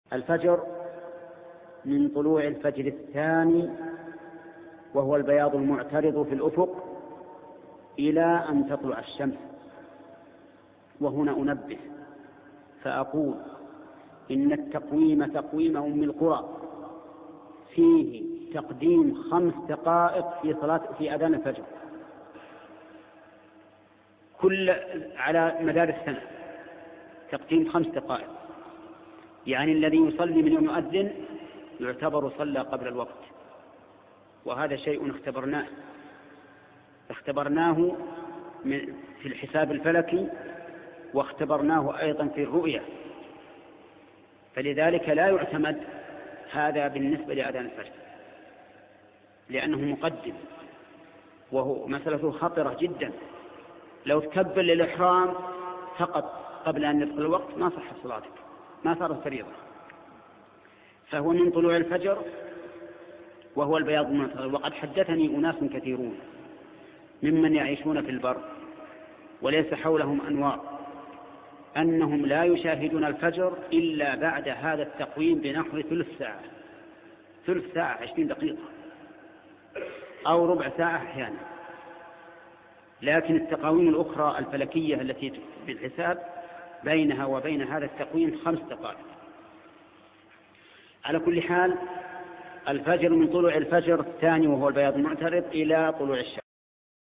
الفجر من طلوع الفجر الثاني وهو البياض المعترض في الأفق إلى أن تطلع الشمس. وهنا أنبه فأقول إن التقويم تقويم أم القرى فيه تقديم 5 دقائق في أذان الفجر على مدار السنة، تقديم 5 دقائق، يعني الذي يصلي من يوم يؤذن يعتبر صلى قبل الوقت. وهذا شيء اختبرناه في الحساب الفلكي، واختبرناه أيضا في الرؤية، فلذلك لا يعتمد هذا بالنسبة لأذان الفجر لأنه مقدم، وهو مسألة خطرة جدا. لو تكبر للإحرام فقط قبل أن يدخل الوقت ما صحت صلاتك، ما صارت فريضة. فهو من طلوع الفجر وهو البياض المعترض. وقد حدثني أناس كثيرون ممن يعيشون في البر وليس حولهم أنوار أنهم لا يشاهدون الفجر إلا بعد هذا التقويم بنحو ثلث ساعة 20 دقيقة أو ربع ساعة أحيانا. لكن التقاويم الأخرى الفلكية التي بالحساب بينها وبين هذا التقويم 5 دقائق. على كل حال الفجر من طلوع الفجر الثاني وهو البياض المعترض إلى طلوع الشمس.